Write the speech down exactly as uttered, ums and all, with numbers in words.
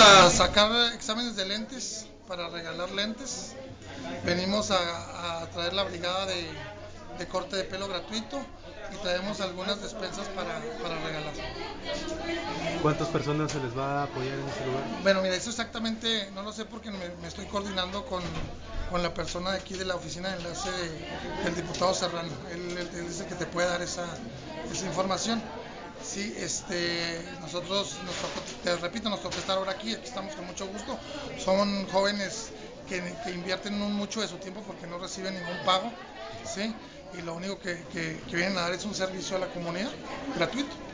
a sacar exámenes de lentes para regalar lentes. Venimos a, a traer la brigada de, de corte de pelo gratuito y traemos algunas despensas para, para regalar. ¿Cuántas personas se les va a apoyar en este lugar? Bueno, mira, eso exactamente no lo sé porque me, me estoy coordinando con, con la persona de aquí de la oficina de enlace de, del diputado Serrano. Él, él, él es el que te puede dar esa, esa información. Sí, este, nosotros, nos tocó, te repito, nos toca estar ahora aquí, aquí estamos con mucho gusto. Son jóvenes que, que invierten mucho de su tiempo porque no reciben ningún pago, ¿sí? Y lo único que, que, que vienen a dar es un servicio a la comunidad gratuito.